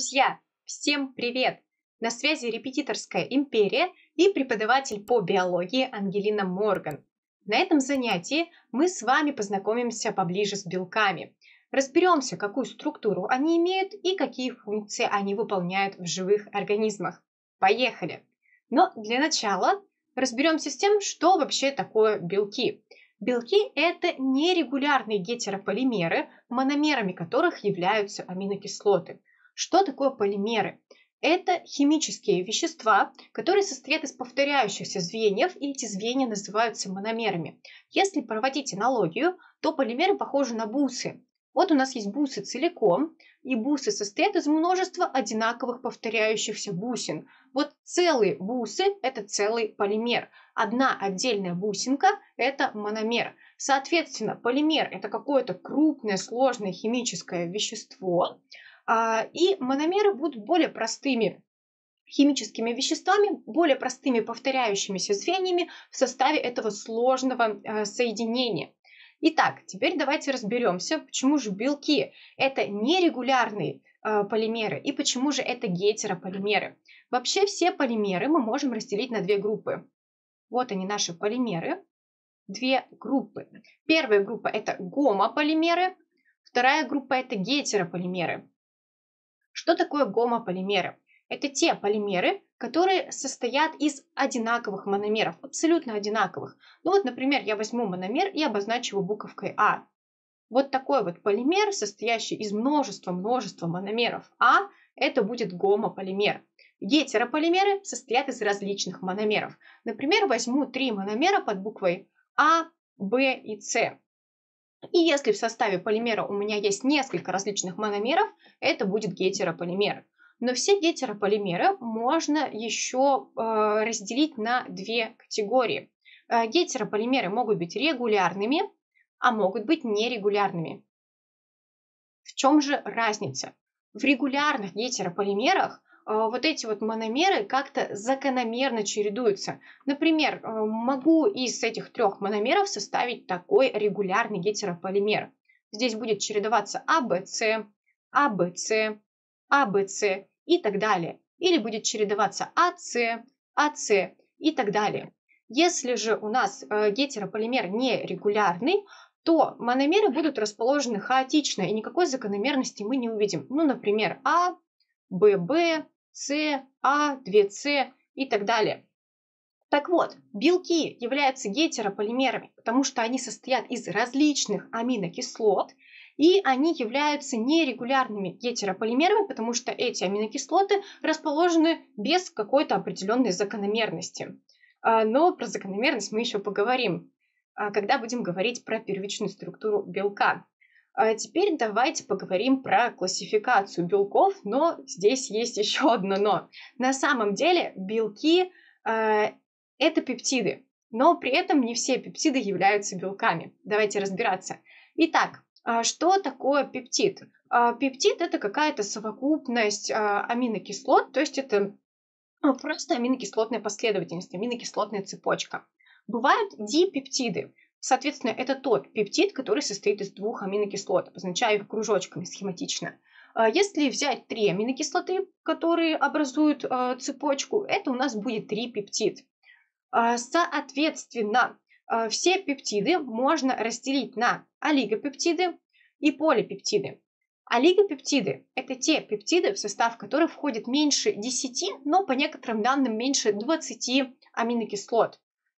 Друзья, всем привет! На связи репетиторская империя и преподаватель по биологии Ангелина Морган. На этом занятии мы с вами познакомимся поближе с белками. Разберемся, какую структуру они имеют и какие функции они выполняют в живых организмах. Поехали! Но для начала разберемся с тем, что вообще такое белки. Белки – это нерегулярные гетерополимеры, мономерами которых являются аминокислоты. Что такое полимеры? Это химические вещества, которые состоят из повторяющихся звеньев, и эти звенья называются мономерами. Если проводить аналогию, то полимеры похожи на бусы. Вот у нас есть бусы целиком, и бусы состоят из множества одинаковых повторяющихся бусин. Вот целые бусы – это целый полимер. Одна отдельная бусинка – это мономер. Соответственно, полимер – это какое-то крупное, сложное химическое вещество, и мономеры будут более простыми химическими веществами, более простыми повторяющимися звеньями в составе этого сложного соединения. Итак, теперь давайте разберемся, почему же белки – это нерегулярные полимеры и почему же это гетерополимеры. Вообще все полимеры мы можем разделить на две группы. Вот они, наши полимеры. Две группы. Первая группа – это гомополимеры, вторая группа – это гетерополимеры. Что такое гомополимеры? Это те полимеры, которые состоят из одинаковых мономеров, абсолютно одинаковых. Ну вот, например, я возьму мономер и обозначу его буковкой А. Вот такой вот полимер, состоящий из множества мономеров А, это будет гомополимер. Гетерополимеры состоят из различных мономеров. Например, возьму три мономера под буквой А, Б и С. И если в составе полимера у меня есть несколько различных мономеров, это будет гетерополимер. Но все гетерополимеры можно еще разделить на две категории. Гетерополимеры могут быть регулярными, а могут быть нерегулярными. В чем же разница? В регулярных гетерополимерах вот эти вот мономеры как-то закономерно чередуются. Например, могу из этих трех мономеров составить такой регулярный гетерополимер. Здесь будет чередоваться АБЦ, АБЦ, АБЦ и так далее. Или будет чередоваться АЦ, АЦ и так далее. Если же у нас гетерополимер нерегулярный, то мономеры будут расположены хаотично, и никакой закономерности мы не увидим. Ну, например, А, ББ, С, А, 2С и так далее. Так вот, белки являются гетерополимерами, потому что они состоят из различных аминокислот, и они являются нерегулярными гетерополимерами, потому что эти аминокислоты расположены без какой-то определенной закономерности. Но про закономерность мы еще поговорим, когда будем говорить про первичную структуру белка. Теперь давайте поговорим про классификацию белков, но здесь есть еще одно но. На самом деле белки это пептиды, но при этом не все пептиды являются белками. Давайте разбираться. Итак, что такое пептид? Пептид – это какая-то совокупность аминокислот, то есть это просто аминокислотная последовательность, аминокислотная цепочка. Бывают дипептиды. Соответственно, это тот пептид, который состоит из двух аминокислот. Обозначаю их кружочками схематично. Если взять три аминокислоты, которые образуют цепочку, это у нас будет трипептид. Соответственно, все пептиды можно разделить на олигопептиды и полипептиды. Олигопептиды – это те пептиды, в состав которых входит меньше 10, но по некоторым данным меньше 20 аминокислот.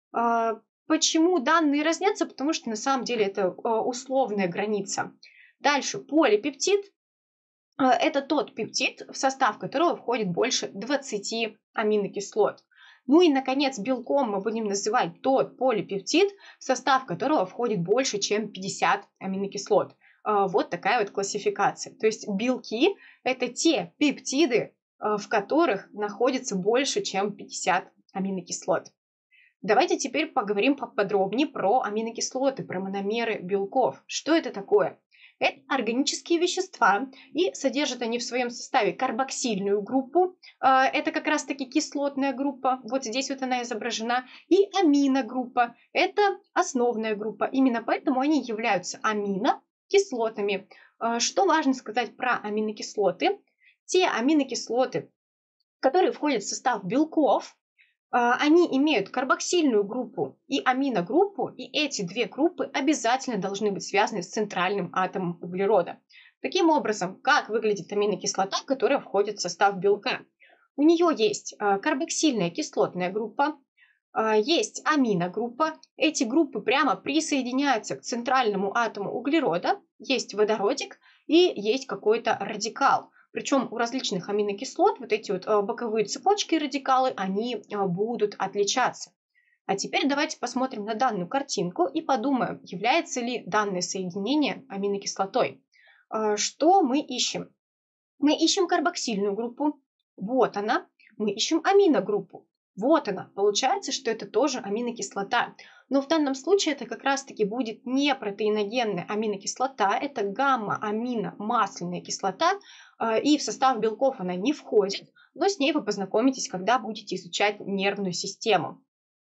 Почему данные разнятся? Потому что на самом деле это условная граница. Дальше полипептид – это тот пептид, в состав которого входит больше 20 аминокислот. Ну и, наконец, белком мы будем называть тот полипептид, в состав которого входит больше, чем 50 аминокислот. Вот такая вот классификация. То есть белки – это те пептиды, в которых находится больше, чем 50 аминокислот. Давайте теперь поговорим поподробнее про аминокислоты, про мономеры белков. Что это такое? Это органические вещества, и содержат они в своем составе карбоксильную группу, это как раз-таки кислотная группа, вот здесь вот она изображена, и аминогруппа, это основная группа. Именно поэтому они являются аминокислотами. Что важно сказать про аминокислоты? Те аминокислоты, которые входят в состав белков, они имеют карбоксильную группу и аминогруппу, и эти две группы обязательно должны быть связаны с центральным атомом углерода. Таким образом, как выглядит аминокислота, которая входит в состав белка? У нее есть карбоксильная кислотная группа, есть аминогруппа. Эти группы прямо присоединяются к центральному атому углерода, есть водородик и есть какой-то радикал. Причем у различных аминокислот вот эти вот боковые цепочки и радикалы, они будут отличаться. А теперь давайте посмотрим на данную картинку и подумаем, является ли данное соединение аминокислотой. Что мы ищем? Мы ищем карбоксильную группу. Вот она. Мы ищем аминогруппу. Вот она. Получается, что это тоже аминокислота. Но в данном случае это как раз-таки будет не протеиногенная аминокислота, это гамма-аминомасляная кислота, и в состав белков она не входит, но с ней вы познакомитесь, когда будете изучать нервную систему.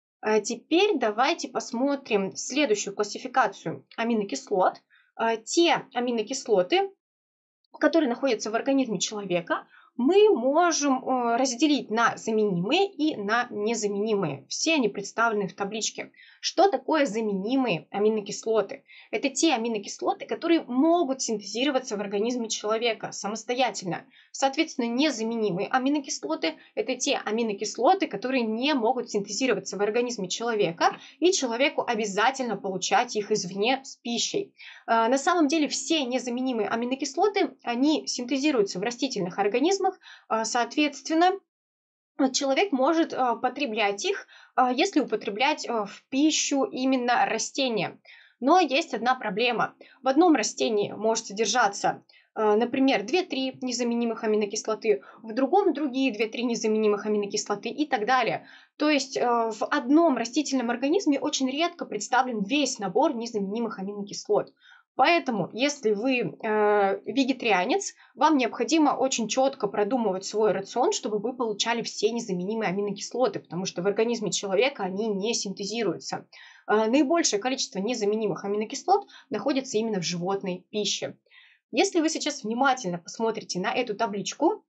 Теперь давайте посмотрим следующую классификацию аминокислот. Те аминокислоты, которые находятся в организме человека, мы можем разделить на заменимые и на незаменимые. Все они представлены в табличке. Что такое заменимые аминокислоты? Это те аминокислоты, которые могут синтезироваться в организме человека самостоятельно. Соответственно, незаменимые аминокислоты – это те аминокислоты, которые не могут синтезироваться в организме человека, и человеку обязательно получать их извне с пищей. На самом деле все незаменимые аминокислоты, они синтезируются в растительных организмах, соответственно, человек может потреблять их, если употреблять в пищу именно растения. Но есть одна проблема. В одном растении может содержаться, например, 2-3 незаменимых аминокислоты, в другом другие 2-3 незаменимых аминокислоты и так далее. То есть в одном растительном организме очень редко представлен весь набор незаменимых аминокислот. Поэтому, если вы вегетарианец, вам необходимо очень четко продумывать свой рацион, чтобы вы получали все незаменимые аминокислоты, потому что в организме человека они не синтезируются. Наибольшее количество незаменимых аминокислот находится именно в животной пище. Если вы сейчас внимательно посмотрите на эту табличку,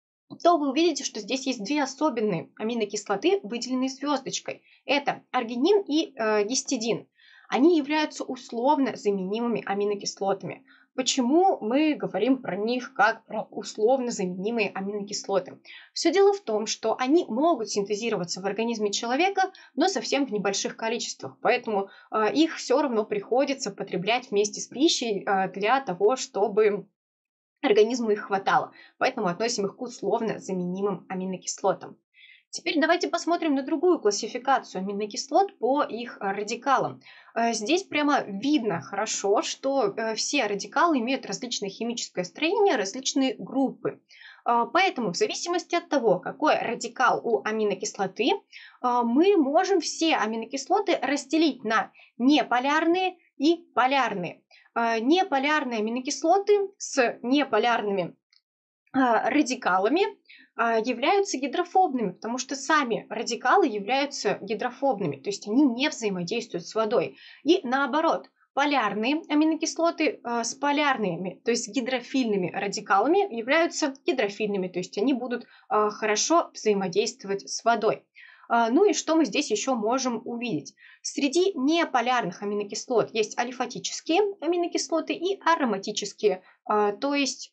то вы увидите, что здесь есть две особенные аминокислоты, выделенные звездочкой. Это аргинин и гистидин. Они являются условно заменимыми аминокислотами. Почему мы говорим про них как про условно заменимые аминокислоты? Все дело в том, что они могут синтезироваться в организме человека, но совсем в небольших количествах. Поэтому их все равно приходится потреблять вместе с пищей для того, чтобы организму их хватало. Поэтому относим их к условно заменимым аминокислотам. Теперь давайте посмотрим на другую классификацию аминокислот по их радикалам. Здесь прямо видно хорошо, что все радикалы имеют различное химическое строение, различные группы. Поэтому в зависимости от того, какой радикал у аминокислоты, мы можем все аминокислоты разделить на неполярные и полярные. Неполярные аминокислоты с неполярными радикалами являются гидрофобными, потому что сами радикалы являются гидрофобными, то есть они не взаимодействуют с водой. И наоборот, полярные аминокислоты с полярными, то есть гидрофильными радикалами являются гидрофильными, то есть они будут хорошо взаимодействовать с водой. Ну и что мы здесь еще можем увидеть? Среди неполярных аминокислот есть алифатические аминокислоты и ароматические, то есть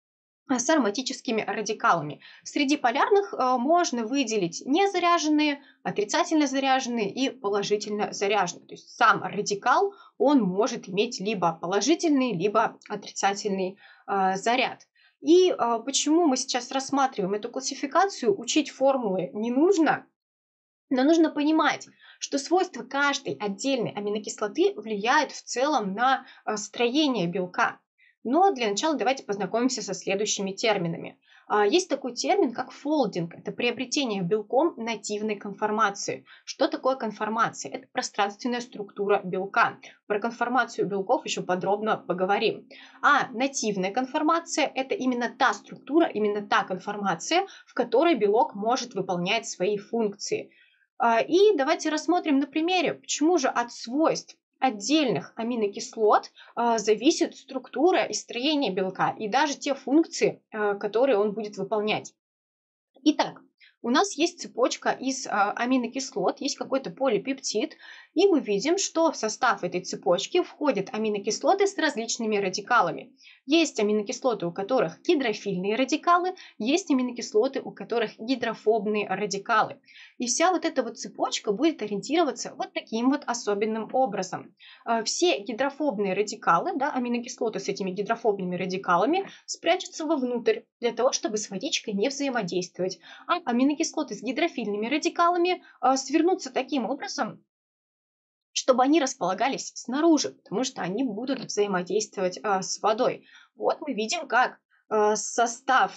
с ароматическими радикалами. Среди полярных можно выделить незаряженные, отрицательно заряженные и положительно заряженные. То есть сам радикал, он может иметь либо положительный, либо отрицательный заряд. И почему мы сейчас рассматриваем эту классификацию, учить формулы не нужно, но нужно понимать, что свойства каждой отдельной аминокислоты влияют в целом на строение белка. Но для начала давайте познакомимся со следующими терминами. Есть такой термин, как фолдинг. Это приобретение белком нативной конформации. Что такое конформация? Это пространственная структура белка. Про конформацию белков еще подробно поговорим. А нативная конформация – это именно та структура, именно та конформация, в которой белок может выполнять свои функции. И давайте рассмотрим на примере, почему же от свойств отдельных аминокислот зависит структура и строение белка, и даже те функции, которые он будет выполнять. Итак, у нас есть цепочка из аминокислот, есть какой-то полипептид, и мы видим, что в состав этой цепочки входят аминокислоты с различными радикалами. Есть аминокислоты, у которых гидрофильные радикалы, есть аминокислоты, у которых гидрофобные радикалы. И вся вот эта вот цепочка будет ориентироваться вот таким вот особенным образом. Все гидрофобные радикалы, да, аминокислоты с этими гидрофобными радикалами, спрячутся вовнутрь для того, чтобы с водичкой не взаимодействовать. А аминокислоты с гидрофильными радикалами свернутся таким образом, чтобы они располагались снаружи, потому что они будут взаимодействовать с водой. Вот мы видим, как состав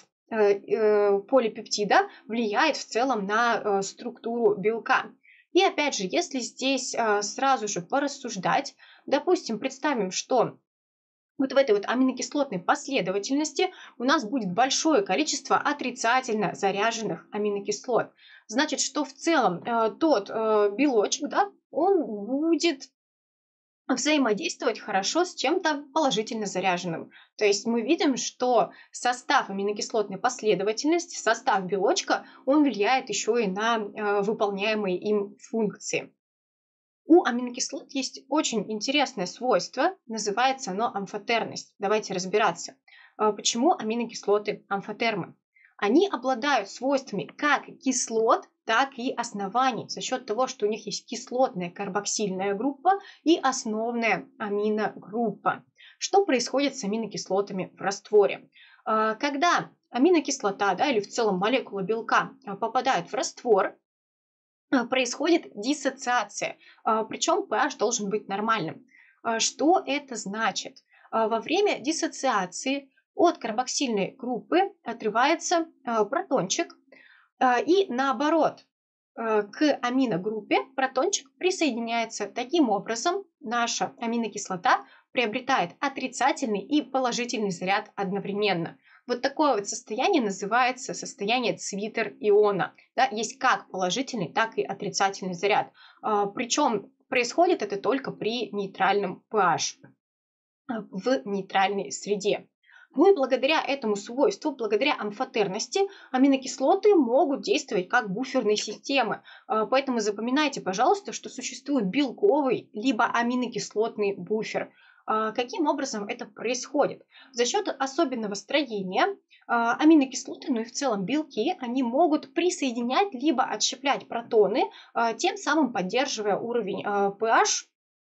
полипептида влияет в целом на структуру белка. И опять же, если здесь сразу же порассуждать, допустим, представим, что вот в этой вот аминокислотной последовательности у нас будет большое количество отрицательно заряженных аминокислот. Значит, что в целом тот белочек, да, он будет взаимодействовать хорошо с чем-то положительно заряженным. То есть мы видим, что состав аминокислотной последовательности, состав белочка, он влияет еще и на выполняемые им функции. У аминокислот есть очень интересное свойство, называется оно амфотерность. Давайте разбираться. Почему аминокислоты амфотермы? Они обладают свойствами как кислот, так и оснований за счет того, что у них есть кислотная карбоксильная группа и основная аминогруппа. Что происходит с аминокислотами в растворе? Когда аминокислота, да, или в целом молекула белка попадает в раствор, происходит диссоциация, причем pH должен быть нормальным. Что это значит? Во время диссоциации от карбоксильной группы отрывается протончик, и наоборот, к аминогруппе протончик присоединяется. Таким образом, наша аминокислота приобретает отрицательный и положительный заряд одновременно. Вот такое вот состояние называется состояние цвитер-иона. Да, есть как положительный, так и отрицательный заряд. Причем происходит это только при нейтральном pH, в нейтральной среде. Ну и благодаря этому свойству, благодаря амфотерности, аминокислоты могут действовать как буферные системы. Поэтому запоминайте, пожалуйста, что существует белковый либо аминокислотный буфер. Каким образом это происходит? За счет особенного строения аминокислоты, ну и в целом белки, они могут присоединять либо отщеплять протоны, тем самым поддерживая уровень pH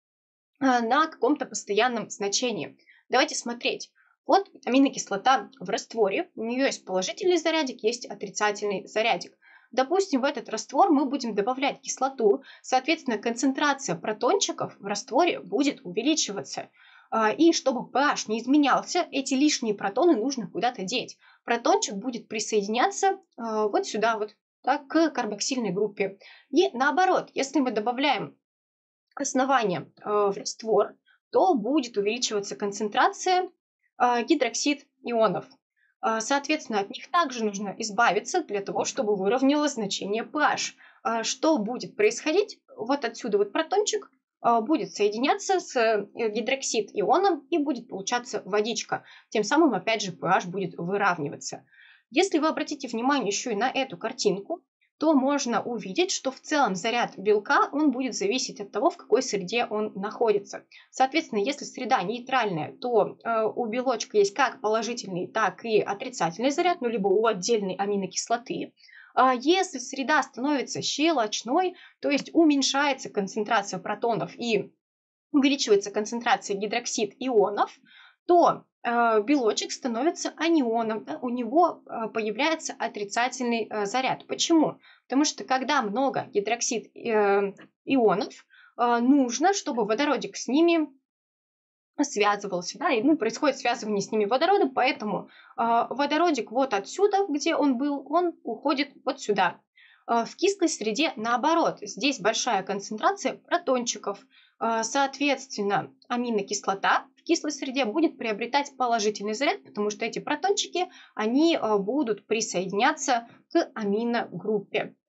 на каком-то постоянном значении. Давайте смотреть. Вот аминокислота в растворе, у нее есть положительный зарядик, есть отрицательный зарядик. Допустим, в этот раствор мы будем добавлять кислоту, соответственно, концентрация протончиков в растворе будет увеличиваться. И чтобы pH не изменялся, эти лишние протоны нужно куда-то деть. Протончик будет присоединяться вот сюда, вот, так, к карбоксильной группе. И наоборот, если мы добавляем основание в раствор, то будет увеличиваться концентрация гидроксид ионов. Соответственно, от них также нужно избавиться для того, чтобы выровнялось значение pH. Что будет происходить? Вот отсюда вот протончик будет соединяться с гидроксид ионом и будет получаться водичка. Тем самым, опять же, pH будет выравниваться. Если вы обратите внимание еще и на эту картинку, то можно увидеть, что в целом заряд белка, он будет зависеть от того, в какой среде он находится. Соответственно, если среда нейтральная, то у белочка есть как положительный, так и отрицательный заряд, ну, либо у отдельной аминокислоты. Если среда становится щелочной, то есть уменьшается концентрация протонов и увеличивается концентрация гидроксид-ионов, то белочек становится анионом, да, у него появляется отрицательный заряд. Почему? Потому что когда много гидроксид-ионов, нужно, чтобы водородик с ними связывался, да, и происходит связывание с ними водородом, поэтому водородик вот отсюда, где он был, он уходит вот сюда. В кислой среде наоборот, здесь большая концентрация протончиков, соответственно, аминокислота в кислой среде будет приобретать положительный заряд, потому что эти протончики, они будут присоединяться к аминогруппе.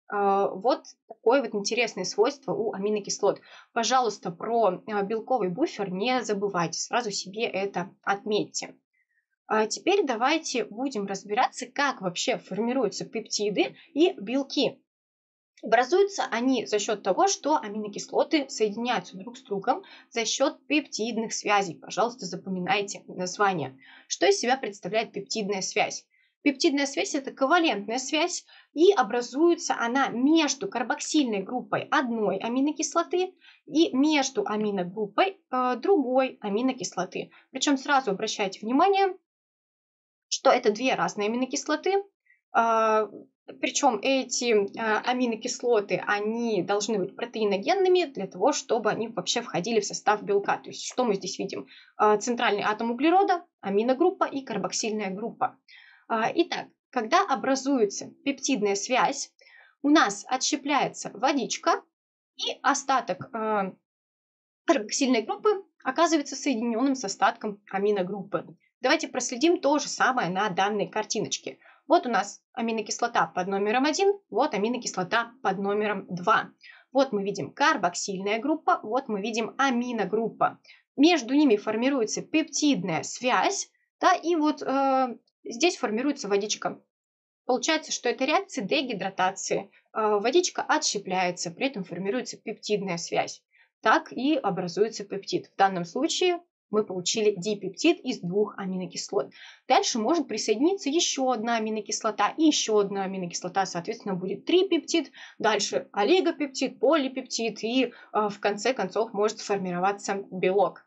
Вот такое вот интересное свойство у аминокислот. Пожалуйста, про белковый буфер не забывайте, сразу себе это отметьте. А теперь давайте будем разбираться, как вообще формируются пептиды и белки. Образуются они за счет того, что аминокислоты соединяются друг с другом за счет пептидных связей. Пожалуйста, запоминайте название. Что из себя представляет пептидная связь? Пептидная связь – это ковалентная связь, и образуется она между карбоксильной группой одной аминокислоты и между аминогруппой другой аминокислоты. Причем сразу обращайте внимание, что это две разные аминокислоты, причем эти аминокислоты, они должны быть протеиногенными для того, чтобы они вообще входили в состав белка. То есть что мы здесь видим? Центральный атом углерода, аминогруппа и карбоксильная группа. Итак, когда образуется пептидная связь, у нас отщепляется водичка, и остаток карбоксильной группы оказывается соединенным с остатком аминогруппы. Давайте проследим то же самое на данной картиночке. Вот у нас аминокислота под номером 1, вот аминокислота под номером 2. Вот мы видим карбоксильная группа, вот мы видим аминогруппа. Между ними формируется пептидная связь, да, и вот здесь формируется водичка. Получается, что это реакция дегидратации. Водичка отщепляется, при этом формируется пептидная связь. Так и образуется пептид. В данном случае мы получили дипептид из двух аминокислот. Дальше может присоединиться еще одна аминокислота и еще одна аминокислота. Соответственно, будет трипептид, дальше олигопептид, полипептид и в конце концов может сформироваться белок.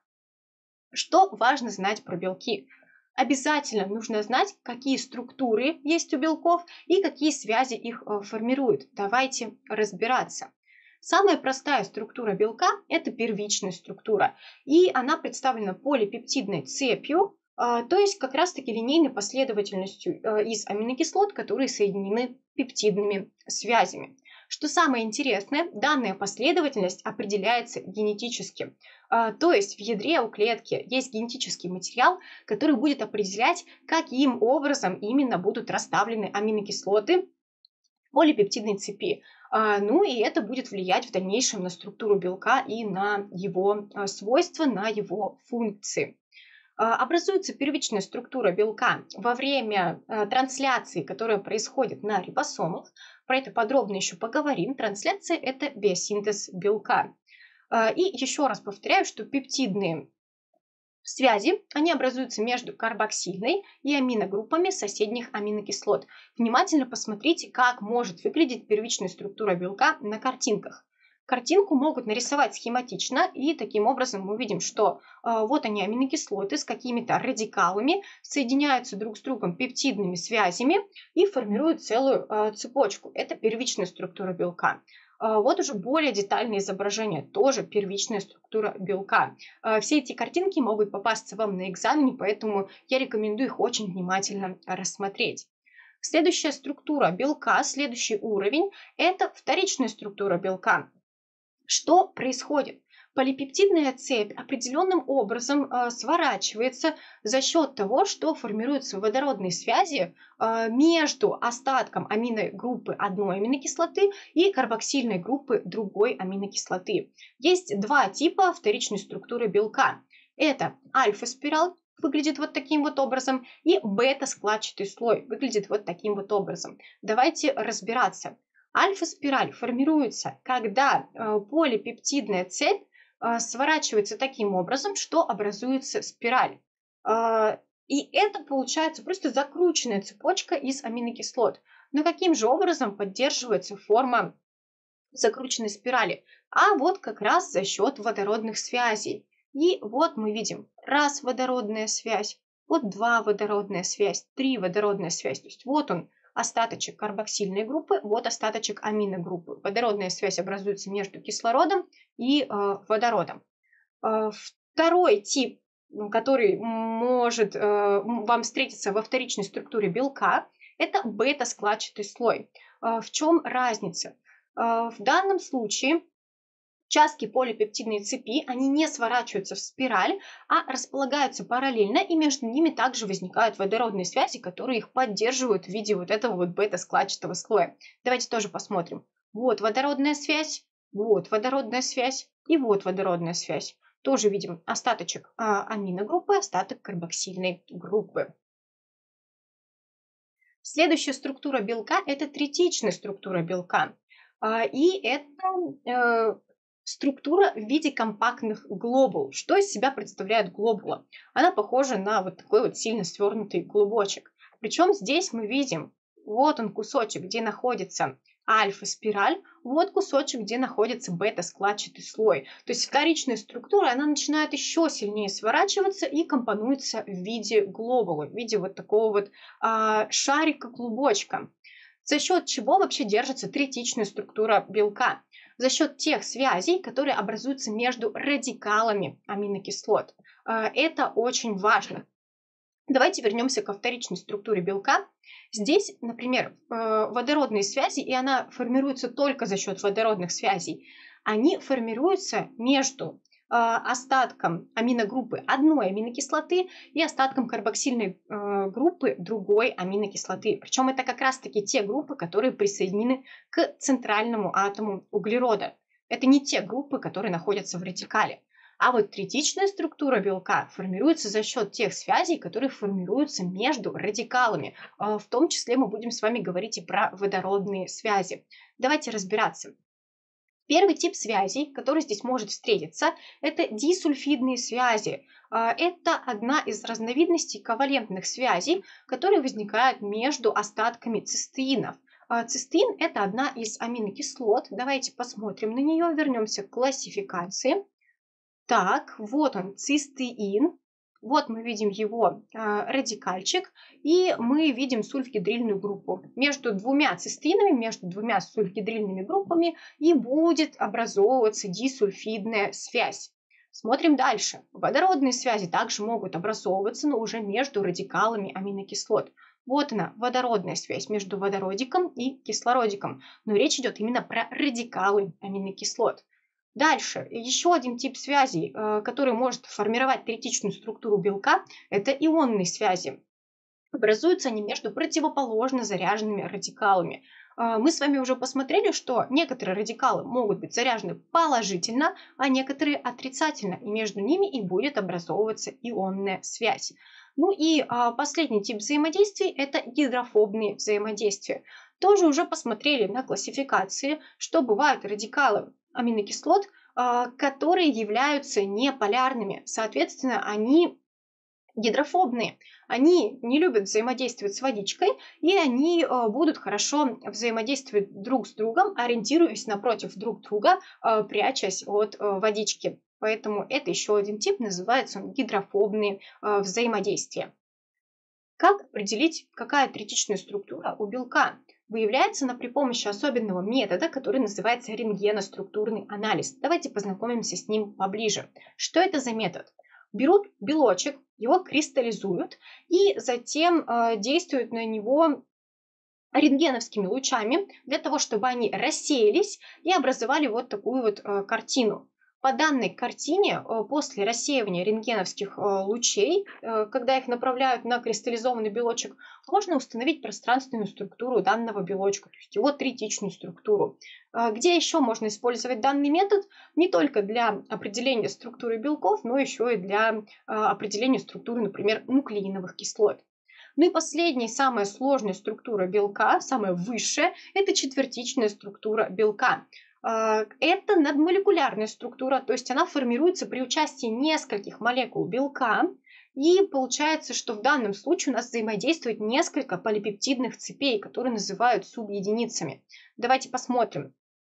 Что важно знать про белки? Обязательно нужно знать, какие структуры есть у белков и какие связи их формируют. Давайте разбираться. Самая простая структура белка – это первичная структура, и она представлена полипептидной цепью, то есть как раз-таки линейной последовательностью из аминокислот, которые соединены пептидными связями. Что самое интересное, данная последовательность определяется генетически. То есть в ядре у клетки есть генетический материал, который будет определять, каким образом именно будут расставлены аминокислоты полипептидной цепи. Ну и это будет влиять в дальнейшем на структуру белка и на его свойства, на его функции. Образуется первичная структура белка во время трансляции, которая происходит на рибосомах. Про это подробно еще поговорим. Трансляция – это биосинтез белка. И еще раз повторяю, что пептидные связи, они образуются между карбоксильной и аминогруппами соседних аминокислот. Внимательно посмотрите, как может выглядеть первичная структура белка на картинках. Картинку могут нарисовать схематично, и таким образом мы видим, что вот они аминокислоты с какими-то радикалами, соединяются друг с другом пептидными связями и формируют целую цепочку. Это первичная структура белка. Вот уже более детальное изображение, тоже первичная структура белка. Все эти картинки могут попасться вам на экзамене, поэтому я рекомендую их очень внимательно рассмотреть. Следующая структура белка, следующий уровень – это вторичная структура белка. Что происходит? Полипептидная цепь определенным образом сворачивается за счет того, что формируются водородные связи между остатком аминогруппы одной аминокислоты и карбоксильной группы другой аминокислоты. Есть два типа вторичной структуры белка. Это альфа-спираль, выглядит вот таким вот образом, и бета-складчатый слой выглядит вот таким вот образом. Давайте разбираться. Альфа-спираль формируется, когда полипептидная цепь сворачивается таким образом, что образуется спираль. И это получается просто закрученная цепочка из аминокислот. Но каким же образом поддерживается форма закрученной спирали? А вот как раз за счет водородных связей. И вот мы видим раз водородная связь, вот два водородная связь, три водородная связь. То есть вот он, остаточек карбоксильной группы, вот остаточек аминогруппы. Водородная связь образуется между кислородом и водородом. Второй тип, который может вам встретиться во вторичной структуре белка, это бета-складчатый слой. В чем разница? В данном случае Участки полипептидной цепи, они не сворачиваются в спираль, а располагаются параллельно, и между ними также возникают водородные связи, которые их поддерживают в виде вот этого вот бета-складчатого слоя. Давайте тоже посмотрим. Вот водородная связь, вот водородная связь и вот водородная связь. Тоже видим остаточек аминогруппы, остаток карбоксильной группы. Следующая структура белка – это третичная структура белка. И это структура в виде компактных глобул. Что из себя представляет глобула? Она похожа на вот такой вот сильно свернутый клубочек. Причем здесь мы видим, вот он кусочек, где находится альфа-спираль, вот кусочек, где находится бета-складчатый слой. То есть вторичная структура, она начинает еще сильнее сворачиваться и компонуется в виде глобулы, в виде вот такого вот шарика-клубочка. За счет чего вообще держится третичная структура белка? За счет тех связей, которые образуются между радикалами аминокислот. Это очень важно. Давайте вернемся ко вторичной структуре белка. Здесь, например, водородные связи, и она формируется только за счет водородных связей, они формируются между остатком аминогруппы одной аминокислоты и остатком карбоксильной группы другой аминокислоты. Причем это как раз-таки те группы, которые присоединены к центральному атому углерода. Это не те группы, которые находятся в радикале. А вот третичная структура белка формируется за счет тех связей, которые формируются между радикалами. В том числе мы будем с вами говорить и про водородные связи. Давайте разбираться. Первый тип связей, который здесь может встретиться, это дисульфидные связи. Это одна из разновидностей ковалентных связей, которые возникают между остатками цистеинов. Цистеин – это одна из аминокислот. Давайте посмотрим на нее, вернемся к классификации. Так, вот он, цистеин. Вот мы видим его радикальчик, и мы видим сульфгидрильную группу. Между двумя цистеинами, между двумя сульфгидрильными группами и будет образовываться дисульфидная связь. Смотрим дальше. Водородные связи также могут образовываться, но уже между радикалами аминокислот. Вот она, водородная связь между водородиком и кислородиком. Но речь идет именно про радикалы аминокислот. Дальше, еще один тип связей, который может формировать третичную структуру белка, это ионные связи. Образуются они между противоположно заряженными радикалами. Мы с вами уже посмотрели, что некоторые радикалы могут быть заряжены положительно, а некоторые отрицательно, и между ними и будет образовываться ионная связь. Ну и последний тип взаимодействий – это гидрофобные взаимодействия. Тоже уже посмотрели на классификации, что бывают радикалы аминокислот, которые являются неполярными. Соответственно, они гидрофобные. Они не любят взаимодействовать с водичкой, и они будут хорошо взаимодействовать друг с другом, ориентируясь напротив друг друга, прячась от водички. Поэтому это еще один тип, называется он гидрофобные взаимодействия. Как определить, какая третичная структура у белка? Выявляется она при помощи особенного метода, который называется рентгеноструктурный анализ. Давайте познакомимся с ним поближе. Что это за метод? Берут белочек, его кристаллизуют и затем действуют на него рентгеновскими лучами для того, чтобы они рассеялись и образовали вот такую вот картину. По данной картине, после рассеивания рентгеновских лучей, когда их направляют на кристаллизованный белочек, можно установить пространственную структуру данного белочка, то есть его третичную структуру. Где еще можно использовать данный метод? Не только для определения структуры белков, но еще и для определения структуры, например, нуклеиновых кислот. Ну и последняя, самая сложная структура белка, самая высшая, это четвертичная структура белка. Это надмолекулярная структура, то есть она формируется при участии нескольких молекул белка, и получается, что в данном случае у нас взаимодействует несколько полипептидных цепей, которые называют субъединицами. Давайте посмотрим.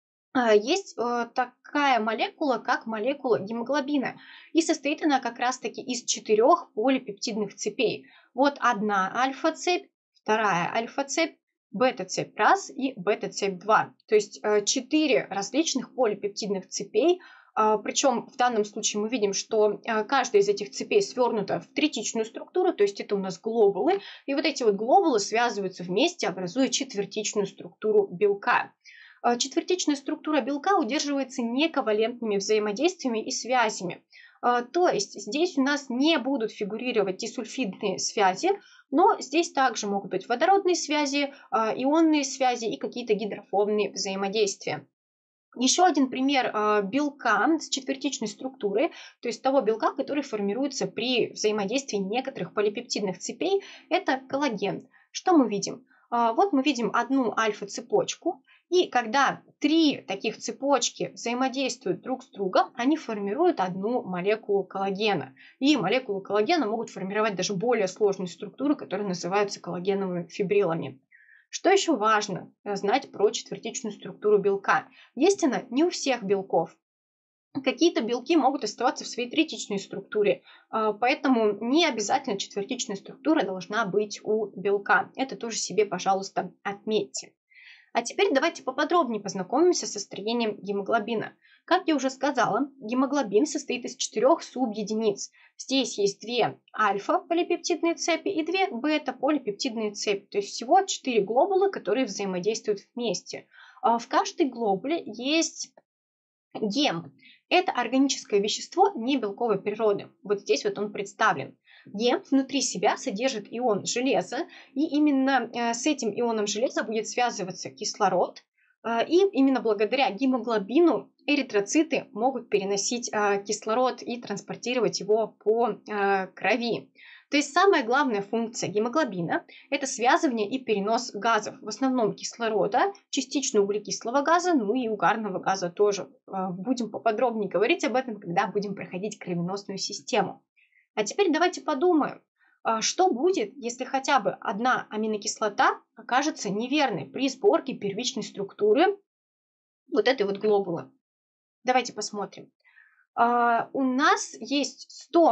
Есть такая молекула, как молекула гемоглобина, и состоит она как раз-таки из 4 полипептидных цепей. Вот одна альфа-цепь, вторая альфа-цепь, бета-цепь 1 и бета-цепь 2. То есть 4 различных полипептидных цепей. Причем в данном случае мы видим, что каждая из этих цепей свернута в третичную структуру, то есть это у нас глобулы. И вот эти вот глобулы связываются вместе, образуя четвертичную структуру белка. Четвертичная структура белка удерживается нековалентными взаимодействиями и связями. То есть здесь у нас не будут фигурировать дисульфидные связи, но здесь также могут быть водородные связи, ионные связи и какие-то гидрофобные взаимодействия. Еще один пример белка с четвертичной структурой, то есть того белка, который формируется при взаимодействии некоторых полипептидных цепей, это коллаген. Что мы видим? Вот мы видим одну альфа-цепочку, и когда три таких цепочки взаимодействуют друг с другом, они формируют одну молекулу коллагена. И молекулы коллагена могут формировать даже более сложные структуры, которые называются коллагеновыми фибрилами. Что еще важно знать про четвертичную структуру белка? Есть она не у всех белков. Какие-то белки могут оставаться в своей третичной структуре, поэтому не обязательно четвертичная структура должна быть у белка. Это тоже себе, пожалуйста, отметьте. А теперь давайте поподробнее познакомимся со строением гемоглобина. Как я уже сказала, гемоглобин состоит из 4 субъединиц. Здесь есть 2 альфа-полипептидные цепи и 2 бета-полипептидные цепи. То есть всего 4 глобула, которые взаимодействуют вместе. В каждой глобуле есть гем. Это органическое вещество не белковой природы. Вот здесь вот он представлен. Гем внутри себя содержит ион железа, и именно с этим ионом железа будет связываться кислород, и именно благодаря гемоглобину эритроциты могут переносить кислород и транспортировать его по крови. То есть самая главная функция гемоглобина – это связывание и перенос газов, в основном кислорода, частично углекислого газа, ну и угарного газа тоже. Будем поподробнее говорить об этом, когда будем проходить кровеносную систему. А теперь давайте подумаем, что будет, если хотя бы одна аминокислота окажется неверной при сборке первичной структуры вот этой вот глобулы. Давайте посмотрим. У нас есть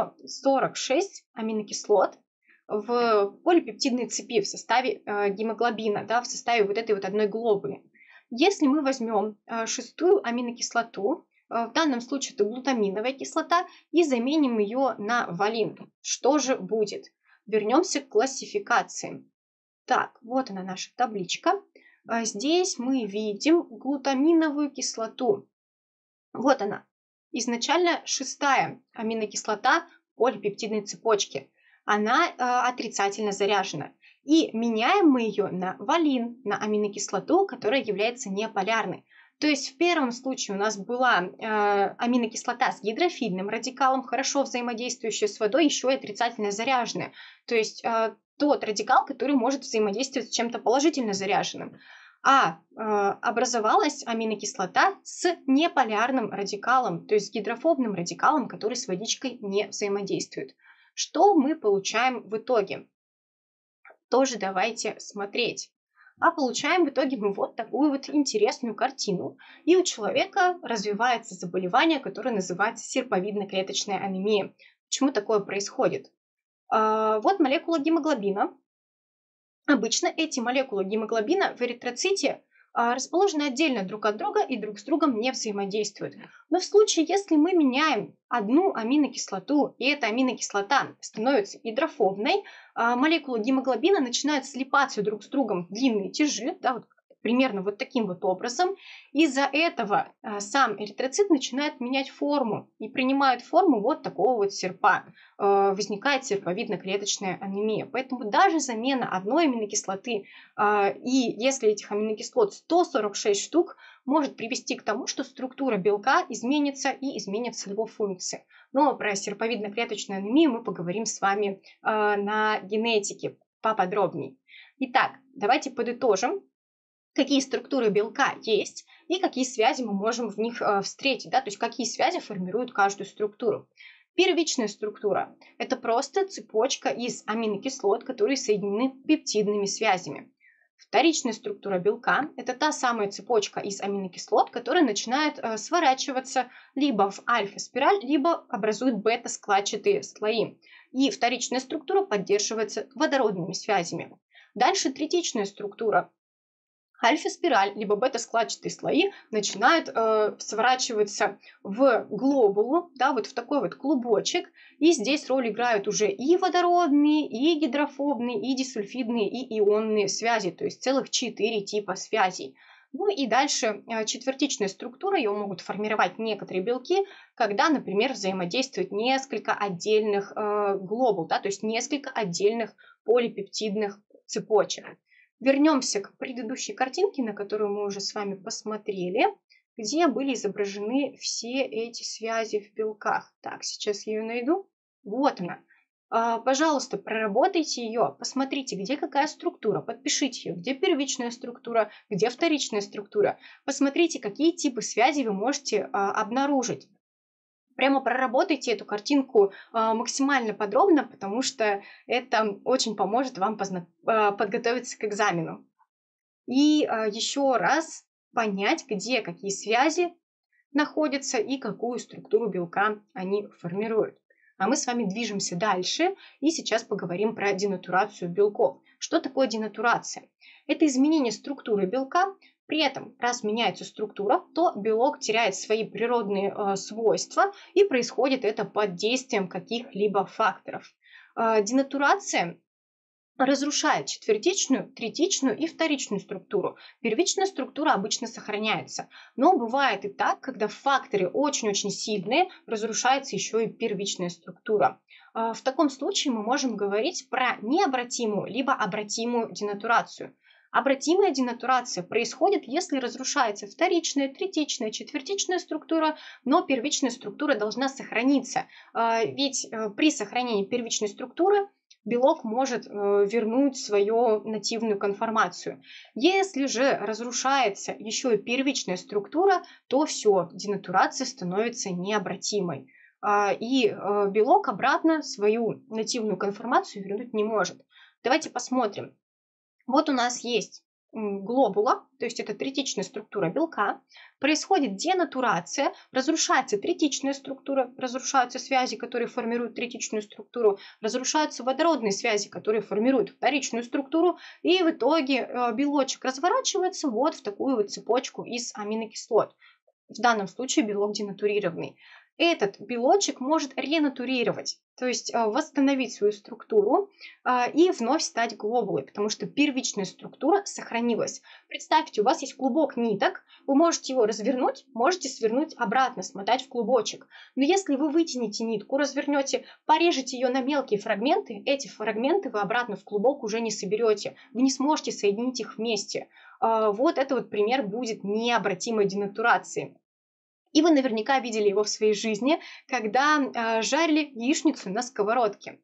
146 аминокислот в полипептидной цепи в составе гемоглобина, да, в составе вот этой вот одной глобулы. Если мы возьмем 6-ю аминокислоту, в данном случае это глутаминовая кислота, и заменим ее на валин, что же будет? Вернемся к классификации. Так, вот она наша табличка. Здесь мы видим глутаминовую кислоту. Вот она. Изначально 6-я аминокислота полипептидной цепочки. Она отрицательно заряжена. И меняем мы ее на валин, на аминокислоту, которая является неполярной. То есть в первом случае у нас была аминокислота с гидрофильным радикалом, хорошо взаимодействующая с водой, еще и отрицательно заряженная. То есть тот радикал, который может взаимодействовать с чем-то положительно заряженным. Образовалась аминокислота с неполярным радикалом, то есть с гидрофобным радикалом, который с водичкой не взаимодействует. Что мы получаем в итоге? Тоже давайте смотреть. Получаем в итоге мы вот такую вот интересную картину. И у человека развивается заболевание, которое называется серповидно-клеточная анемия. Почему такое происходит? Вот молекула гемоглобина. Обычно эти молекулы гемоглобина в эритроците расположены отдельно друг от друга и друг с другом не взаимодействуют. Но в случае, если мы меняем одну аминокислоту, и эта аминокислота становится гидрофобной, молекулы гемоглобина начинают слипаться друг с другом в длинные тяжи, да, вот примерно вот таким вот образом. Из-за этого сам эритроцит начинает менять форму и принимает форму вот такого вот серпа. Возникает серповидно-клеточная анемия. Поэтому даже замена одной аминокислоты, и если этих аминокислот 146 штук, может привести к тому, что структура белка изменится и изменятся его функции. Но про серповидно-клеточную анемию мы поговорим с вами на генетике поподробнее. Итак, давайте подытожим, какие структуры белка есть и какие связи мы можем в них встретить, да, то есть какие связи формируют каждую структуру. Первичная структура – это просто цепочка из аминокислот, которые соединены пептидными связями. Вторичная структура белка – это та самая цепочка из аминокислот, которая начинает сворачиваться либо в альфа-спираль, либо образует бета-складчатые слои. И вторичная структура поддерживается водородными связями. Дальше третичная структура. Альфа-спираль, либо бета-складчатые слои начинают сворачиваться в глобулу, да, вот в такой вот клубочек. И здесь роль играют уже и водородные, и гидрофобные, и дисульфидные, и ионные связи, то есть целых 4 типа связей. Ну и дальше четвертичная структура, ее могут формировать некоторые белки, когда, например, взаимодействуют несколько отдельных глобул, да, то есть несколько отдельных полипептидных цепочек. Вернемся к предыдущей картинке, на которую мы уже с вами посмотрели, где были изображены все эти связи в белках. Так, сейчас я ее найду. Вот она. Пожалуйста, проработайте ее, посмотрите, где какая структура, подпишите ее, где первичная структура, где вторичная структура. Посмотрите, какие типы связей вы можете обнаружить. Прямо проработайте эту картинку максимально подробно, потому что это очень поможет вам подготовиться к экзамену. И еще раз понять, где какие связи находятся и какую структуру белка они формируют. А мы с вами движемся дальше и сейчас поговорим про денатурацию белков. Что такое денатурация? Это изменение структуры белка. При этом, раз меняется структура, то белок теряет свои природные свойства, и происходит это под действием каких-либо факторов. Денатурация разрушает четвертичную, третичную и вторичную структуру. Первичная структура обычно сохраняется, но бывает и так, когда факторы очень-очень сильные, разрушается еще и первичная структура. В таком случае мы можем говорить про необратимую либо обратимую денатурацию. Обратимая денатурация происходит, если разрушается вторичная, третичная, четвертичная структура, но первичная структура должна сохраниться. Ведь при сохранении первичной структуры белок может вернуть свою нативную конформацию. Если же разрушается еще и первичная структура, то все, денатурация становится необратимой. И белок обратно свою нативную конформацию вернуть не может. Давайте посмотрим. Вот у нас есть глобула, то есть это третичная структура белка, происходит денатурация, разрушается третичная структура, разрушаются связи, которые формируют третичную структуру, разрушаются водородные связи, которые формируют вторичную структуру, и в итоге белочек разворачивается вот в такую вот цепочку из аминокислот. В данном случае белок денатурированный. Этот белочек может ренатурировать, то есть восстановить свою структуру и вновь стать глобулой, потому что первичная структура сохранилась. Представьте, у вас есть клубок ниток, вы можете его развернуть, можете свернуть обратно, смотать в клубочек. Но если вы вытянете нитку, развернете, порежете ее на мелкие фрагменты, эти фрагменты вы обратно в клубок уже не соберете, вы не сможете соединить их вместе. Вот это вот пример будет необратимой денатурации. И вы наверняка видели его в своей жизни, когда жарили яичницу на сковородке.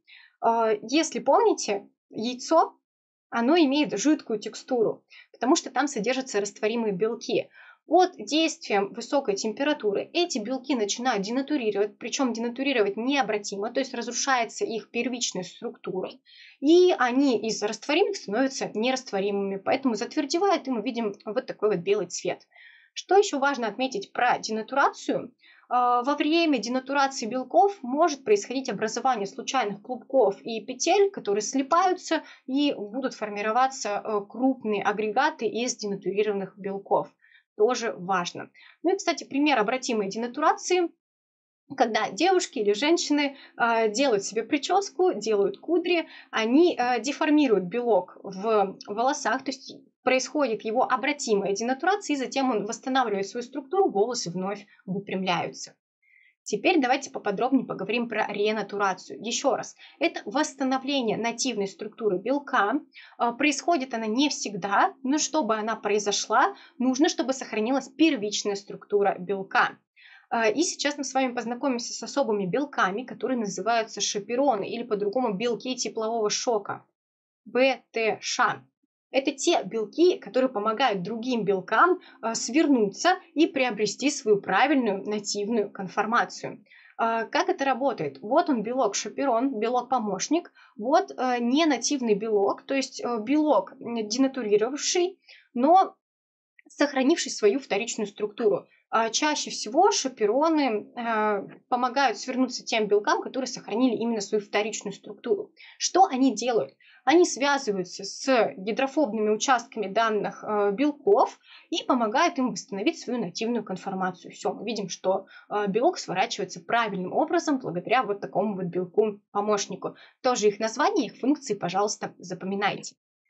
Если помните, яйцо, оно имеет жидкую текстуру, потому что там содержатся растворимые белки. Под действием высокой температуры эти белки начинают денатурировать, причем денатурировать необратимо, то есть разрушается их первичная структура, и они из растворимых становятся нерастворимыми, поэтому затвердевают, и мы видим вот такой вот белый цвет. Что еще важно отметить про денатурацию? Во время денатурации белков может происходить образование случайных клубков и петель, которые слипаются и будут формироваться крупные агрегаты из денатурированных белков. Тоже важно. Ну и, кстати, пример обратимой денатурации, когда девушки или женщины делают себе прическу, делают кудри, они деформируют белок в волосах, то есть происходит его обратимая денатурация, и затем он восстанавливает свою структуру, волосы вновь выпрямляются. Теперь давайте поподробнее поговорим про ренатурацию. Еще раз, это восстановление нативной структуры белка. Происходит она не всегда, но чтобы она произошла, нужно, чтобы сохранилась первичная структура белка. И сейчас мы с вами познакомимся с особыми белками, которые называются шапероны или по-другому белки теплового шока, БТШ. Это те белки, которые помогают другим белкам свернуться и приобрести свою правильную нативную конформацию. Как это работает? Вот он белок шаперон, белок-помощник, вот ненативный белок, то есть белок денатурировавший, но сохранивший свою вторичную структуру. Чаще всего шапероны помогают свернуться тем белкам, которые сохранили именно свою вторичную структуру. Что они делают? Они связываются с гидрофобными участками данных белков и помогают им восстановить свою нативную конформацию. Все, мы видим, что белок сворачивается правильным образом благодаря вот такому вот белку-помощнику. Тоже их название, их функции, пожалуйста, запоминайте.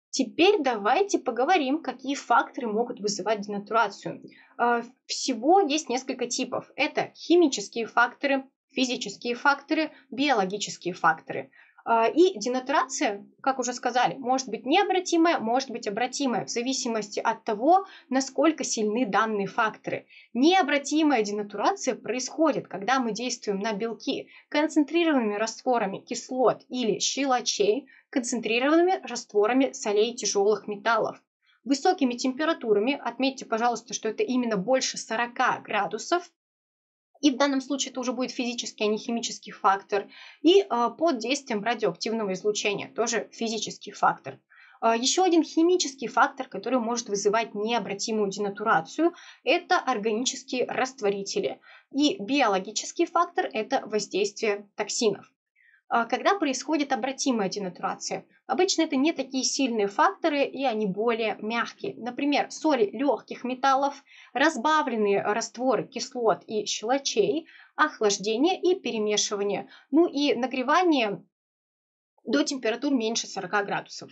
Теперь давайте поговорим, какие факторы могут вызывать денатурацию. Всего есть несколько типов. Это химические факторы, физические факторы, биологические факторы. И денатурация, как уже сказали, может быть необратимая, может быть обратимая, в зависимости от того, насколько сильны данные факторы. Необратимая денатурация происходит, когда мы действуем на белки концентрированными растворами кислот или щелочей, концентрированными растворами солей тяжелых металлов. Высокими температурами, отметьте, пожалуйста, что это именно больше 40 градусов, и в данном случае это уже будет физический, а не химический фактор, и под действием радиоактивного излучения, тоже физический фактор. Еще один химический фактор, который может вызывать необратимую денатурацию, это органические растворители. И биологический фактор – это воздействие токсинов. Когда происходит обратимая денатурация? Обычно это не такие сильные факторы, и они более мягкие. Например, соли легких металлов, разбавленные растворы кислот и щелочей, охлаждение и перемешивание, ну и нагревание до температур меньше 40 градусов.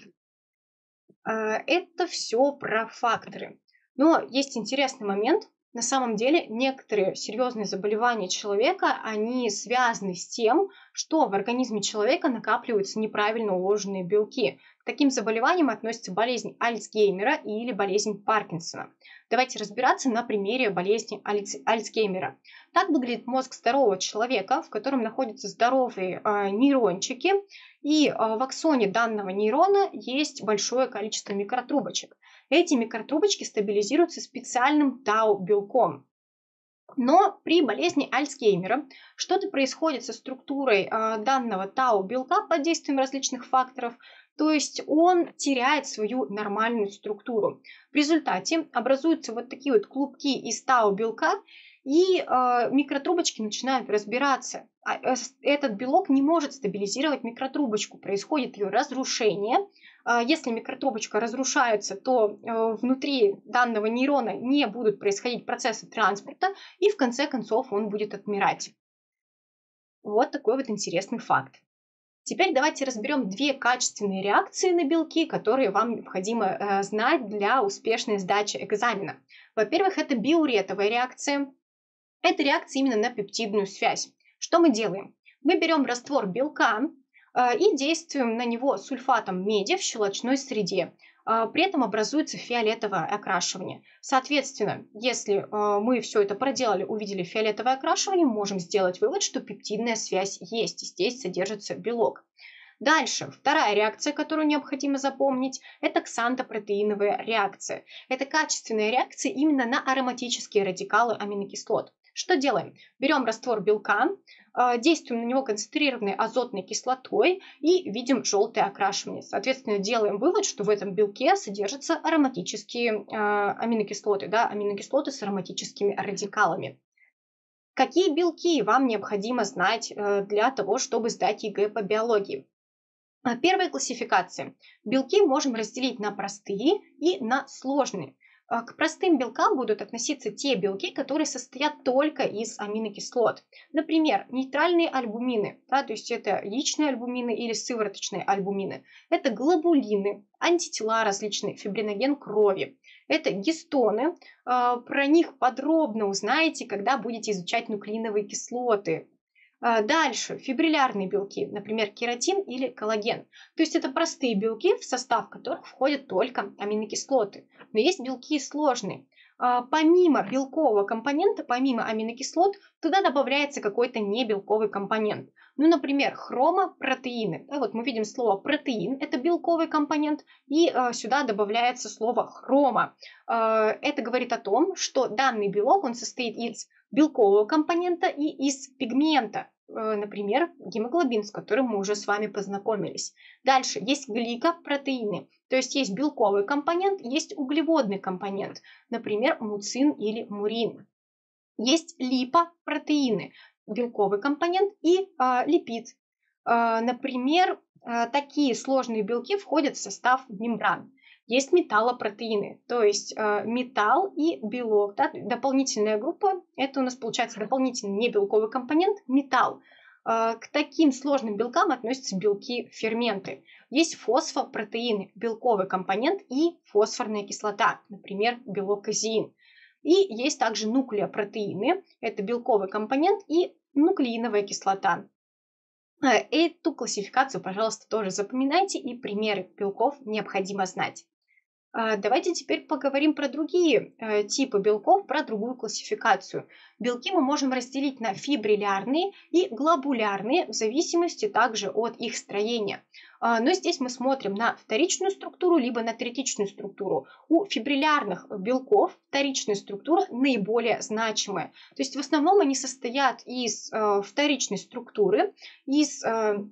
Это все про факторы. Но есть интересный момент. На самом деле некоторые серьезные заболевания человека, они связаны с тем, что в организме человека накапливаются неправильно уложенные белки. К таким заболеваниям относятся болезнь Альцгеймера или болезнь Паркинсона. Давайте разбираться на примере болезни Альцгеймера. Так выглядит мозг здорового человека, в котором находятся здоровые нейрончики, и в аксоне данного нейрона есть большое количество микротрубочек. Эти микротрубочки стабилизируются специальным тау-белком. Но при болезни Альцгеймера что-то происходит со структурой данного тау-белка под действием различных факторов, то есть он теряет свою нормальную структуру. В результате образуются вот такие вот клубки из тау-белка, и микротрубочки начинают разбираться. Этот белок не может стабилизировать микротрубочку, происходит ее разрушение. Если микротрубочка разрушается, то внутри данного нейрона не будут происходить процессы транспорта, и в конце концов он будет отмирать. Вот такой вот интересный факт. Теперь давайте разберем две качественные реакции на белки, которые вам необходимо знать для успешной сдачи экзамена. Во-первых, это биуретовая реакция. Это реакция именно на пептидную связь. Что мы делаем? Мы берем раствор белка и действуем на него сульфатом меди в щелочной среде. При этом образуется фиолетовое окрашивание. Соответственно, если мы все это проделали, увидели фиолетовое окрашивание, можем сделать вывод, что пептидная связь есть, и здесь содержится белок. Дальше, вторая реакция, которую необходимо запомнить, это ксантопротеиновая реакция. Это качественная реакция именно на ароматические радикалы аминокислот. Что делаем? Берем раствор белка, действуем на него концентрированной азотной кислотой и видим желтое окрашивание. Соответственно, делаем вывод, что в этом белке содержатся ароматические аминокислоты, аминокислоты с ароматическими радикалами. Какие белки вам необходимо знать для того, чтобы сдать ЕГЭ по биологии? Первая классификация. Белки можем разделить на простые и на сложные. К простым белкам будут относиться те белки, которые состоят только из аминокислот. Например, нейтральные альбумины, то есть это яичные альбумины или сывороточные альбумины. Это глобулины, антитела различные, фибриноген крови. Это гистоны. Про них подробно узнаете, когда будете изучать нуклеиновые кислоты. Дальше фибриллярные белки, например, кератин или коллаген. То есть это простые белки, в состав которых входят только аминокислоты. Но есть белки сложные. Помимо белкового компонента, помимо аминокислот, туда добавляется какой-то небелковый компонент. Ну, например, хромопротеины. Вот мы видим слово протеин, это белковый компонент, и сюда добавляется слово хрома. Это говорит о том, что данный белок, он состоит из белкового компонента и из пигмента. Например, гемоглобин, с которым мы уже с вами познакомились. Дальше есть гликопротеины, то есть есть белковый компонент, есть углеводный компонент, например, муцин или мурин. Есть липопротеины, белковый компонент и липид. Например, такие сложные белки входят в состав мембран. Есть металлопротеины, то есть металл и белок. Дополнительная группа, это у нас получается дополнительный небелковый компонент, металл. К таким сложным белкам относятся белки-ферменты. Есть фосфопротеины, белковый компонент и фосфорная кислота, например, белок казеин. И есть также нуклеопротеины, это белковый компонент и нуклеиновая кислота. Эту классификацию, пожалуйста, тоже запоминайте, и примеры белков необходимо знать. Давайте теперь поговорим про другие типы белков, про другую классификацию. Белки мы можем разделить на фибриллярные и глобулярные в зависимости также от их строения. Но здесь мы смотрим на вторичную структуру либо на третичную структуру. У фибриллярных белков вторичная структура наиболее значимая. То есть в основном они состоят из вторичной структуры, из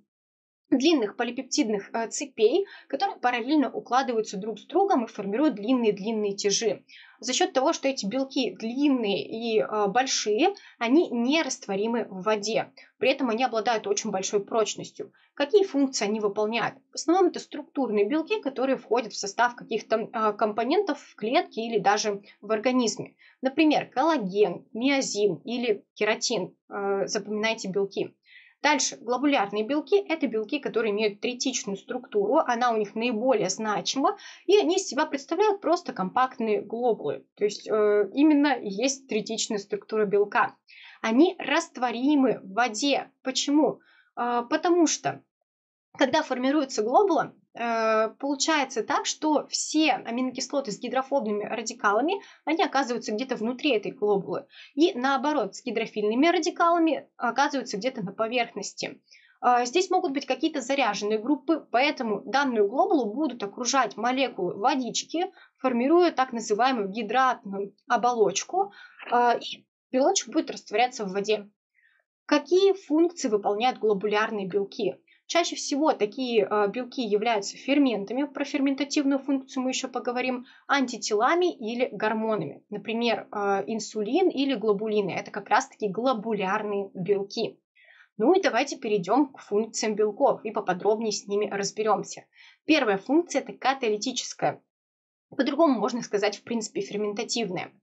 длинных полипептидных цепей, которые параллельно укладываются друг с другом и формируют длинные-длинные тяжи. За счет того, что эти белки длинные и большие, они нерастворимы в воде. При этом они обладают очень большой прочностью. Какие функции они выполняют? В основном это структурные белки, которые входят в состав каких-то компонентов в клетке или даже в организме. Например, коллаген, миозин или кератин. Запоминайте белки. Дальше, глобулярные белки – это белки, которые имеют третичную структуру, она у них наиболее значима, и они из себя представляют просто компактные глобулы. То есть именно есть третичная структура белка. Они растворимы в воде. Почему? Потому что когда формируется глобула, получается так, что все аминокислоты с гидрофобными радикалами, они оказываются где-то внутри этой глобулы. И наоборот, с гидрофильными радикалами оказываются где-то на поверхности. Здесь могут быть какие-то заряженные группы, поэтому данную глобулу будут окружать молекулы водички, формируя так называемую гидратную оболочку, и белочек будет растворяться в воде. Какие функции выполняют глобулярные белки? Чаще всего такие белки являются ферментами, про ферментативную функцию мы еще поговорим, антителами или гормонами. Например, инсулин или глобулины – это как раз-таки глобулярные белки. Ну и давайте перейдем к функциям белков и поподробнее с ними разберемся. Первая функция – это каталитическая. По-другому можно сказать, в принципе, ферментативная.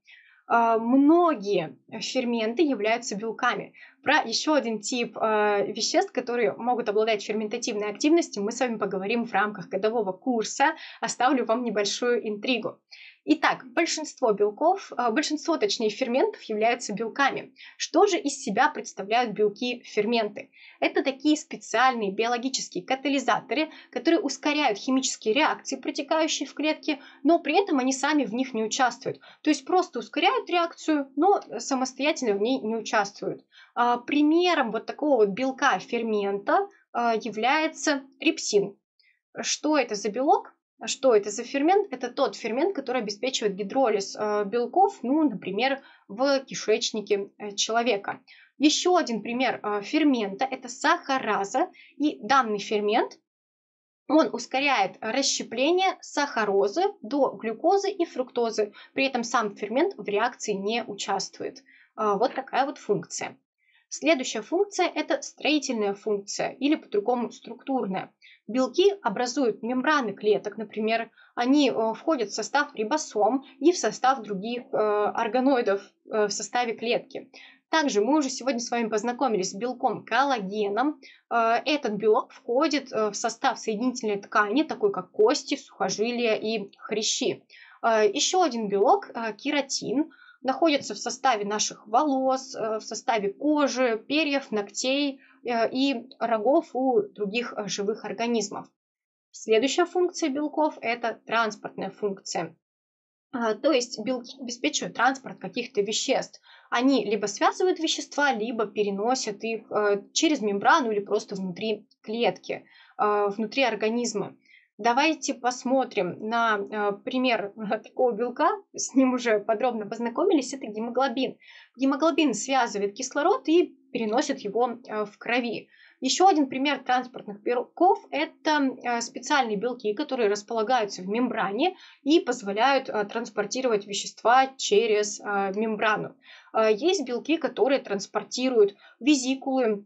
Многие ферменты являются белками. Про еще один тип веществ, которые могут обладать ферментативной активностью, мы с вами поговорим в рамках годового курса. Оставлю вам небольшую интригу. Итак, большинство белков, точнее ферментов являются белками. Что же из себя представляют белки-ферменты? Это такие специальные биологические катализаторы, которые ускоряют химические реакции, протекающие в клетке, но при этом они сами в них не участвуют. То есть просто ускоряют реакцию, но самостоятельно в ней не участвуют. Примером вот такого вот белка-фермента является репсин. Что это за белок? Что это за фермент? Это тот фермент, который обеспечивает гидролиз белков, например, в кишечнике человека. Еще один пример фермента – это сахараза. И данный фермент, он ускоряет расщепление сахарозы до глюкозы и фруктозы. При этом сам фермент в реакции не участвует. Вот такая вот функция. Следующая функция – это строительная функция или по-другому структурная. Белки образуют мембраны клеток, например, они входят в состав рибосом и в состав других органоидов в составе клетки. Также мы уже сегодня с вами познакомились с белком коллагеном. Этот белок входит в состав соединительной ткани, такой как кости, сухожилия и хрящи. Еще один белок, кератин, находится в составе наших волос, в составе кожи, перьев, ногтей и рогов у других живых организмов. Следующая функция белков – это транспортная функция. То есть белки обеспечивают транспорт каких-то веществ. Они либо связывают вещества, либо переносят их через мембрану или просто внутри клетки, внутри организма. Давайте посмотрим на пример такого белка, с ним уже подробно познакомились, это гемоглобин. Гемоглобин связывает кислород и переносит его в крови. Еще один пример транспортных белков – это специальные белки, которые располагаются в мембране и позволяют транспортировать вещества через мембрану. Есть белки, которые транспортируют везикулы,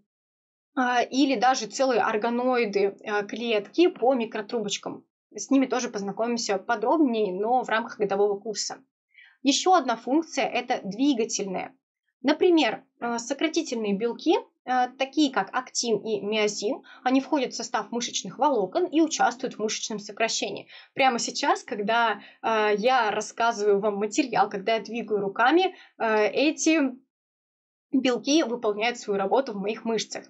или даже целые органоиды клетки по микротрубочкам. С ними тоже познакомимся подробнее, но в рамках годового курса. Еще одна функция – это двигательная. Например, сократительные белки такие как актин и миозин, они входят в состав мышечных волокон и участвуют в мышечном сокращении. Прямо сейчас, когда я рассказываю вам материал, когда я двигаю руками, эти белки выполняют свою работу в моих мышцах.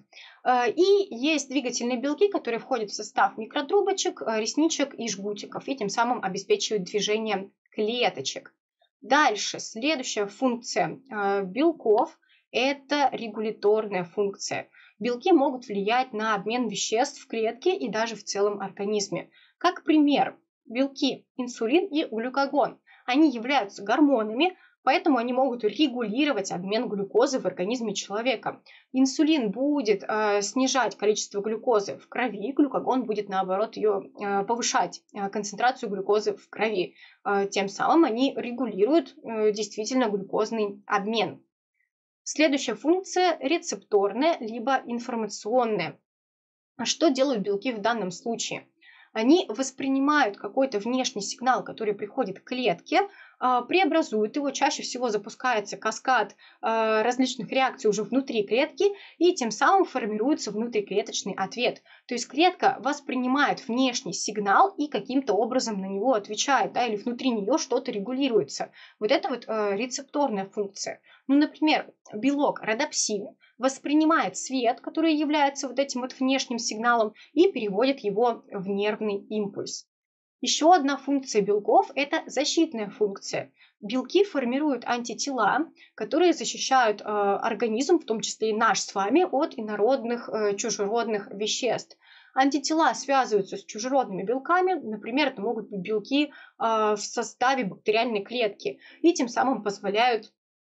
И есть двигательные белки, которые входят в состав микротрубочек, ресничек и жгутиков, и тем самым обеспечивают движение клеточек. Дальше, следующая функция белков – это регуляторная функция. Белки могут влиять на обмен веществ в клетке и даже в целом организме. Как пример, белки инсулин и глюкагон. Они являются гормонами, поэтому они могут регулировать обмен глюкозы в организме человека. Инсулин будет снижать количество глюкозы в крови, глюкагон будет, наоборот, повышать концентрацию глюкозы в крови. Тем самым они регулируют действительно глюкозный обмен. Следующая функция – рецепторная либо информационная. Что делают белки в данном случае? Они воспринимают какой-то внешний сигнал, который приходит к клетке, преобразуют его, чаще всего запускается каскад различных реакций уже внутри клетки, и тем самым формируется внутриклеточный ответ. То есть клетка воспринимает внешний сигнал и каким-то образом на него отвечает, да, или внутри нее что-то регулируется. Вот это вот рецепторная функция. Ну, например, белок родопсин воспринимает свет, который является вот этим вот внешним сигналом, и переводит его в нервный импульс. Еще одна функция белков – это защитная функция. Белки формируют антитела, которые защищают организм, в том числе и наш с вами, от инородных, чужеродных веществ. Антитела связываются с чужеродными белками, например, это могут быть белки в составе бактериальной клетки, и тем самым позволяют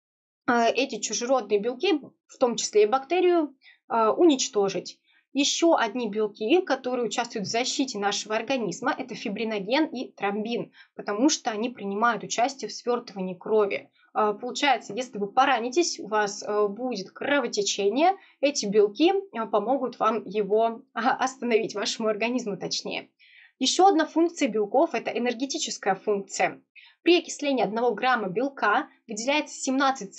эти чужеродные белки, в том числе и бактерию, уничтожить. Еще одни белки, которые участвуют в защите нашего организма, это фибриноген и тромбин, потому что они принимают участие в свертывании крови. Получается, если вы поранитесь, у вас будет кровотечение, эти белки помогут вам его остановить, вашему организму точнее. Еще одна функция белков – это энергетическая функция. При окислении 1 грамма белка выделяется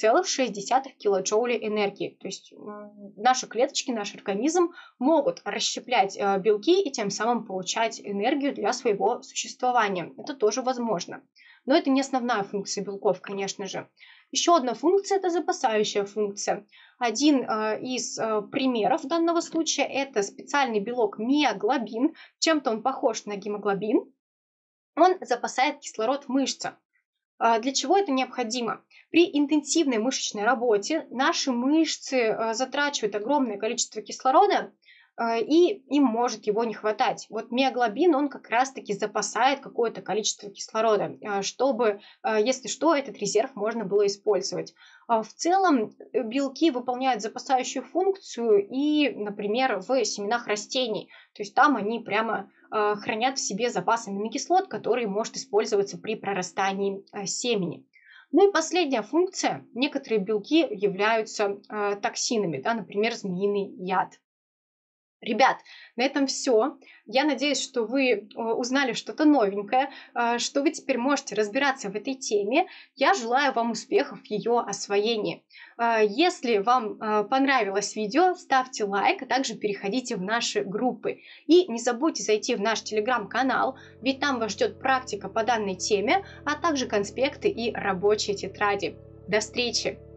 17,6 килоджоуля энергии. То есть наши клеточки, наш организм могут расщеплять белки и тем самым получать энергию для своего существования. Это тоже возможно. Но это не основная функция белков, конечно же. Еще одна функция – это запасающая функция. Один из примеров данного случая – это специальный белок миоглобин. Чем-то он похож на гемоглобин. Он запасает кислород в мышцах. Для чего это необходимо? При интенсивной мышечной работе наши мышцы затрачивают огромное количество кислорода, и им может его не хватать. Вот миоглобин, он как раз-таки запасает какое-то количество кислорода, чтобы, если что, этот резерв можно было использовать. В целом белки выполняют запасающую функцию и, например, в семенах растений. То есть там они прямо хранят в себе запас аминокислот, который может использоваться при прорастании семени. Ну и последняя функция. Некоторые белки являются токсинами, да, например, змеиный яд. Ребят, на этом все. Я надеюсь, что вы узнали что-то новенькое, что вы теперь можете разбираться в этой теме. Я желаю вам успехов в ее освоении. Если вам понравилось видео, ставьте лайк, а также переходите в наши группы. И не забудьте зайти в наш телеграм-канал, ведь там вас ждет практика по данной теме, а также конспекты и рабочие тетради. До встречи!